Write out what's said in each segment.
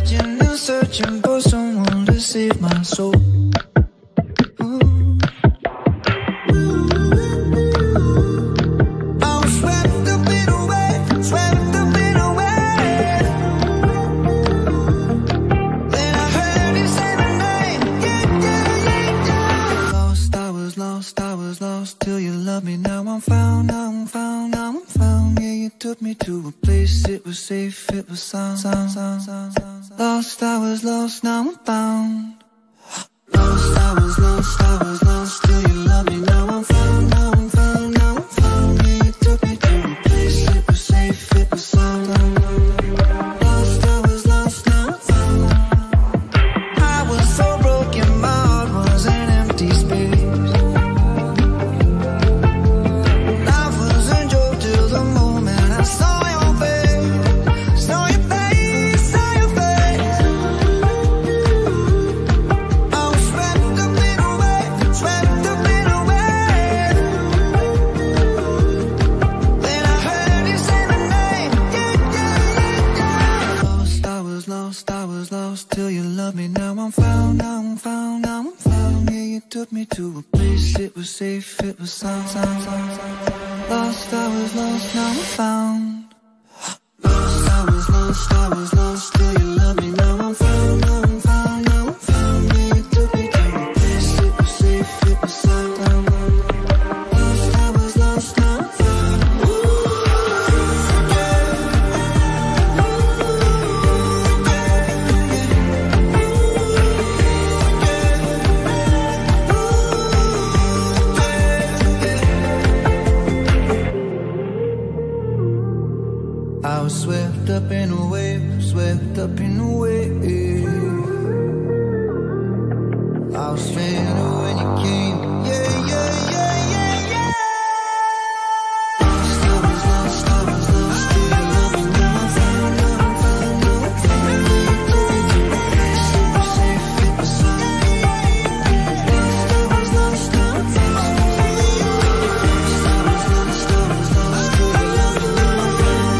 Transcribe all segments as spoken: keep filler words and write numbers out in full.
Searching and searching for someone to save my soul. Took me to a place, it was safe, it was sound, sound, sound, sound, sound. Lost, I was lost, now I'm found. Lost, I was lost, I was lost, till you love me, now I'm found, now I'm found, now I'm found. Yeah, you took me to a place, it was safe, it was sound. Lost, I was lost, now I'm found. I was so broken, my heart was an empty space. Took me to a place, it was safe, it was sound, sound, sound, sound. Lost, I was lost, now I'm found. Lost, I was lost, I was lost, till you love me, now I'm found, now I'm found, now I'm found. Yeah, you took me to a place, it was safe, it was sound. Lost, I was lost, now I'm found. I was swept up in a wave, swept up in a wave. I was stranded when you came, yeah, yeah, yeah, yeah, yeah. Lost, I was lost, I was lost, till you love me, now I'm found, now I'm found, now I'm found. Yeah, you took me to a place, it was safe, it was sound. Lost, I was lost, now I'm found. Lost, I was lost, I was lost, till you love me, now I'm found.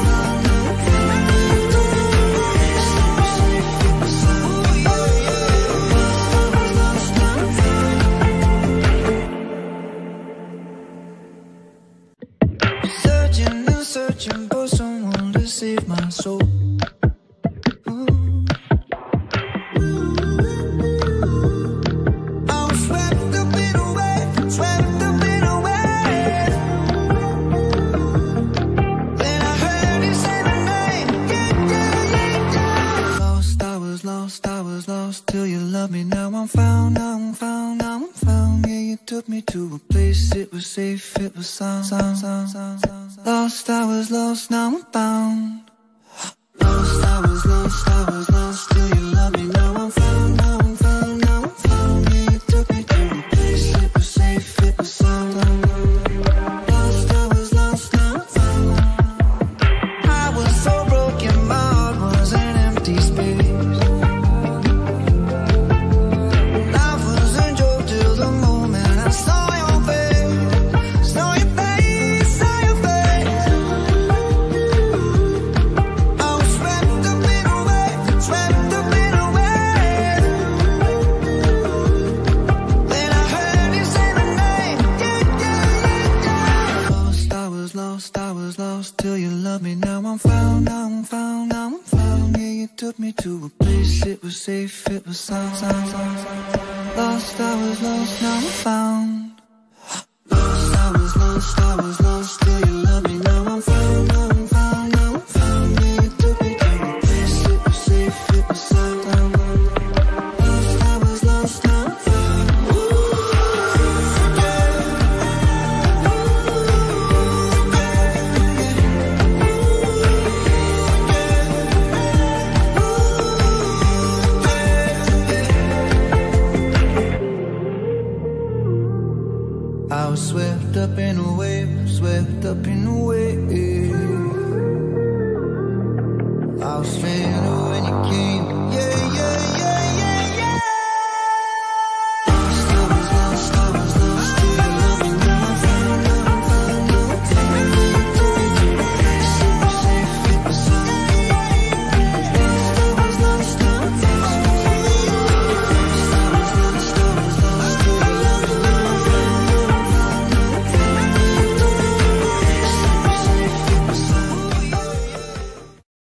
Searching for someone to save my soul. I was swept up in a wave, swept up in a wave. Then I heard you say my name, yeah, yeah, yeah, yeah. Lost, I was lost, I was lost, till you love me, now I'm found, now I'm found, now I'm found. Yeah, you took me to a place, it was safe, it was sound, sound, sound, sound, sound. Lost, I was lost, now I'm found. Lost, I was lost, I was lost, till you love me, now I'm found, now I'm found, now I'm found. Yeah, you took me to a place, it was safe, it was sound. Lost, I was lost, now I'm found. I was so broken, my heart was an empty space. Life was a joke till the moment I saw your face, saw your face, saw your face. I was swept up in a wave, swept up in a wave. Then I heard you say my name, yeah, yeah, yeah, yeah. Lost, I was lost, I was lost, till you love me, now I'm found, now I'm found, now I'm found. Yeah, you took me to a place, it was safe, it was sound, sound, sound, sound. Lost, I was lost, now I'm found. Lost, I was lost, I was lost, till you love me, now I'm found, now I'm found, now I'm found. Yeah, you took me to a place, it was safe, it was sound. Lost, I was lost, now I'm found. I was swept up in a wave, swept up in a wave. I was stranded when you came.